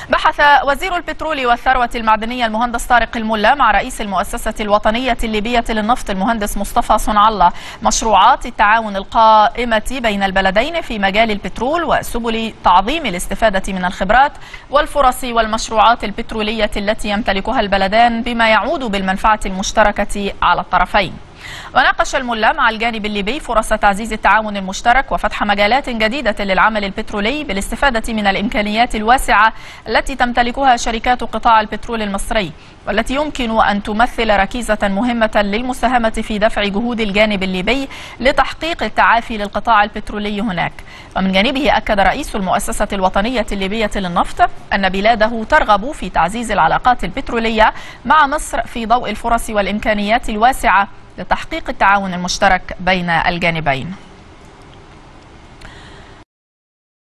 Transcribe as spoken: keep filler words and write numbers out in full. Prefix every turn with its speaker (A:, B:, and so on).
A: بحث وزير البترول والثروة المعدنية المهندس طارق الملا مع رئيس المؤسسة الوطنية الليبية للنفط المهندس مصطفى صنع الله مشروعات التعاون القائمة بين البلدين في مجال البترول وسبل تعظيم الاستفادة من الخبرات والفرص والمشروعات البترولية التي يمتلكها البلدان بما يعود بالمنفعة المشتركة على الطرفين. وناقش الملا مع الجانب الليبي فرص تعزيز التعاون المشترك وفتح مجالات جديدة للعمل البترولي بالاستفادة من الإمكانيات الواسعة التي تمتلكها شركات قطاع البترول المصري، والتي يمكن أن تمثل ركيزة مهمة للمساهمة في دفع جهود الجانب الليبي لتحقيق التعافي للقطاع البترولي هناك. ومن جانبه أكد رئيس المؤسسة الوطنية الليبية للنفط أن بلاده ترغب في تعزيز العلاقات البترولية مع مصر في ضوء الفرص والإمكانيات الواسعة لتحقيق التعاون المشترك بين الجانبين.